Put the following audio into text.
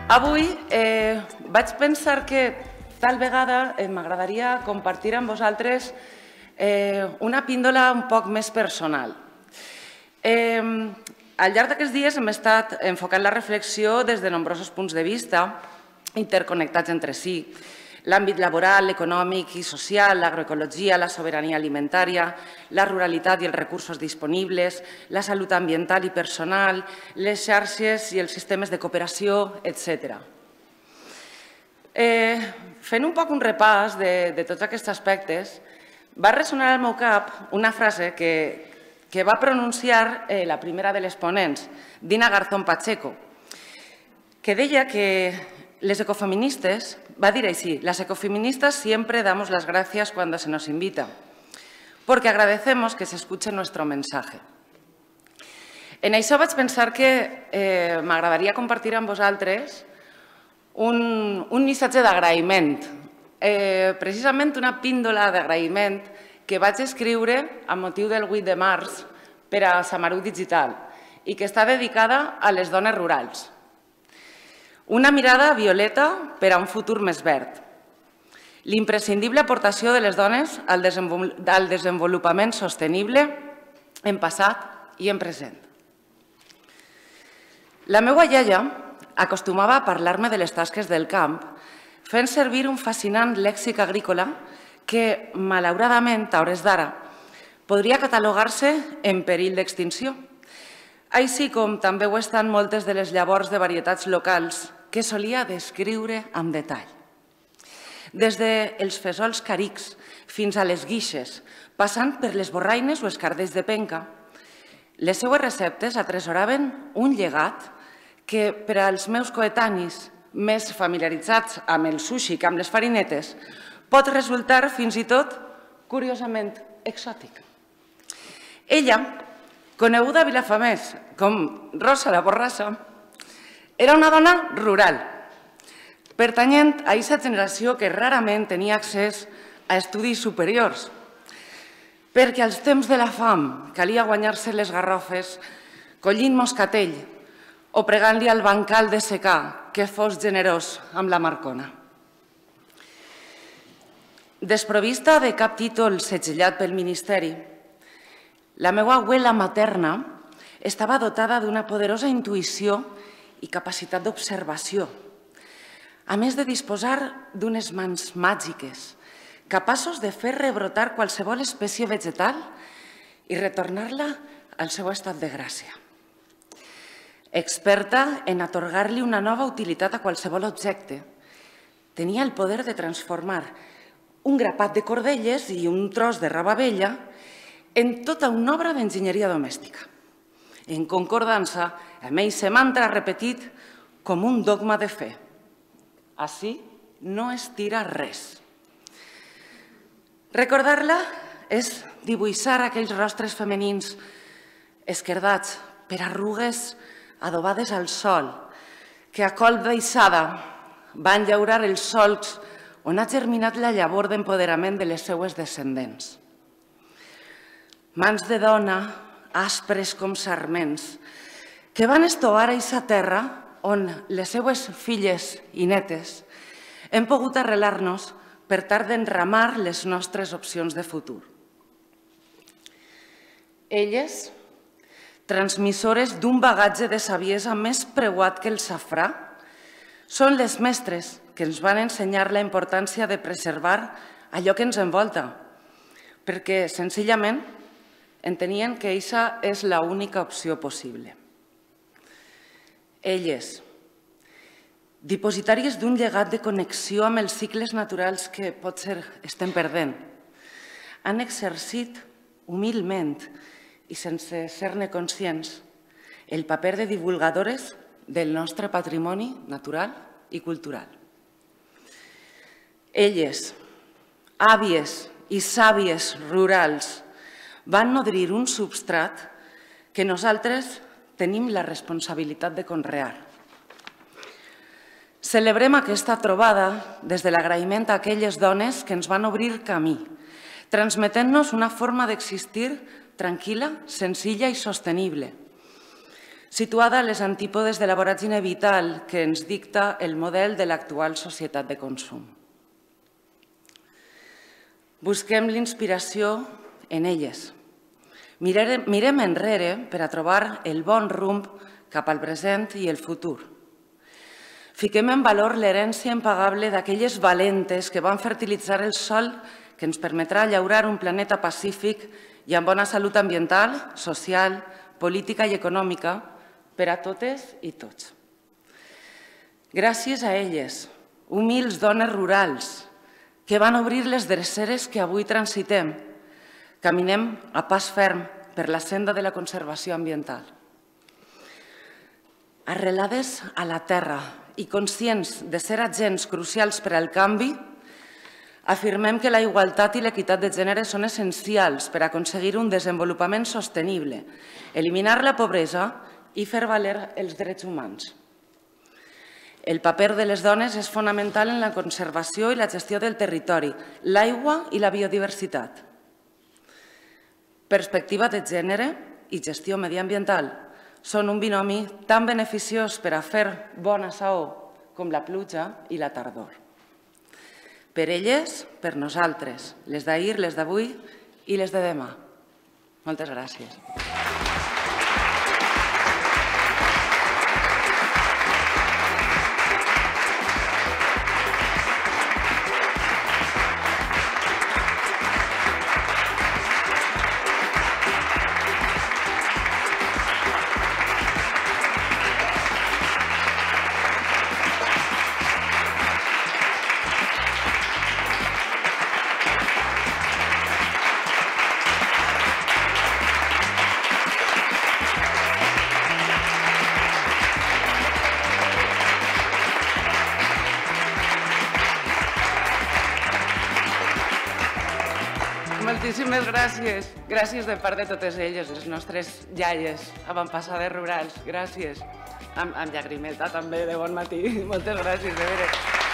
Avui vaig pensar que tal vegada m'agradaria compartir amb vosaltres una píndola un poc més personal. Al llarg d'aquests dies hem estat enfocant la reflexió des de nombrosos punts de vista interconnectats entre si. L'àmbit laboral, econòmic i social, l'agroecologia, la sobirania alimentària, la ruralitat i els recursos disponibles, la salut ambiental i personal, les xarxes i els sistemes de cooperació, etc. Fent un poc un repàs de tots aquests aspectes, va ressonar al meu cap una frase que va pronunciar la primera de les ponents, Dina Garzón Pacheco, que deia que les ecofeministas, va a decir así, las ecofeministas siempre damos las gracias cuando se nos invita, porque agradecemos que se escuche nuestro mensaje. En això vaig pensar que m'agradaria compartir amb vosaltres un missatge d'agraïment, precisament una píndola d'agraïment que vaig escriure amb motiu del 8 de març per a Samarús Digital i que està dedicada a les dones rurals. Una mirada violeta per a un futur més verd. L'imprescindible aportació de les dones al desenvolupament sostenible en passat i en present. La meva iaia acostumava a parlar-me de les tasques del camp fent servir un fascinant lèxic agrícola que, malauradament, a hores d'ara, podria catalogar-se en perill d'extinció, així com també ho estan moltes de les llavors de varietats locals que solia descriure amb detall. Des dels fesols carics fins a les guixes, passant per les borraines o escardells de penca, les seues receptes atresoraven un llegat que per als meus coetanis més familiaritzats amb el sushi que amb les farinetes pot resultar fins i tot curiosament exòtic. Ella, coneguda a Vilafamés com Rosa la Borrassa, era una dona rural, pertanyent a aquesta generació que rarament tenia accés a estudis superiors, perquè als temps de la fam calia guanyar-se les garrofes collint moscatell o pregant-li al bancal de secà que fos generós amb la marcona. Desprovista de cap títol segellat pel Ministeri, la meva abuela materna estava dotada d'una poderosa intuïció i capacitat d'observació, a més de disposar d'unes mans màgiques, capaços de fer rebrotar qualsevol espècie vegetal i retornar-la al seu estat de gràcia. Experta en atorgar-li una nova utilitat a qualsevol objecte, tenia el poder de transformar un grapat de cordelles i un tros de roba vella en tota una obra d'enginyeria domèstica, en concordança amb aquest mantra repetit com un dogma de fe. Així no es tira res. Recordar-la és dibuixar aquells rostres femenins esquerdats per arrugues adobades al sol, que a col d'aixada van llaurar els solcs on ha germinat la llavor d'empoderament de les seues descendents. Mans de dona, aspres com sarments, que van estovar a aquesta terra on les seues filles i netes hem pogut arrelar-nos per tal d'enramar les nostres opcions de futur. Elles, transmissores d'un bagatge de saviesa més preuat que el safrà, són les mestres que ens van ensenyar la importància de preservar allò que ens envolta, perquè senzillament entenien que aquesta és l'única opció possible. Elles, dipositàries d'un llegat de connexió amb els cicles naturals que potser estem perdent, han exercit humilment i sense ser-ne conscients el paper de divulgadores del nostre patrimoni natural i cultural. Elles, àvies i sàvies rurals, van nodrir un substrat que nosaltres tenim la responsabilitat de conrear. Celebrem aquesta trobada des de l'agraïment a aquelles dones que ens van obrir camí, transmetent-nos una forma d'existir tranquil·la, senzilla i sostenible, situada a les antípodes de la voràgine vital que ens dicta el model de l'actual societat de consum. Busquem l'inspiració en elles. Mirem enrere per a trobar el bon rumb cap al present i el futur. Fiquem en valor l'herència impagable d'aquelles valentes que van fertilitzar el sòl que ens permetrà llaurar un planeta pacífic i amb bona salut ambiental, social, política i econòmica per a totes i tots. Gràcies a elles, humils dones rurals, que van obrir les dreceres que avui transitem, caminem a pas ferm per la senda de la conservació ambiental. Arrelades a la terra i conscients de ser agents crucials per al canvi, afirmem que la igualtat i l'equitat de gènere són essencials per aconseguir un desenvolupament sostenible, eliminar la pobresa i fer valer els drets humans. El paper de les dones és fonamental en la conservació i la gestió del territori, l'aigua i la biodiversitat. Perspectiva de gènere i gestió mediambiental són un binomi tan beneficiós per a fer bona saó com la pluja i la tardor. Per elles, per nosaltres, les d'ahir, les d'avui i les de demà. Moltes gràcies. Moltíssimes gràcies. Gràcies de part de totes elles, les nostres iaies, avantpassades rurals. Gràcies. Amb llagrimeta també de bon matí. Moltes gràcies, de veres.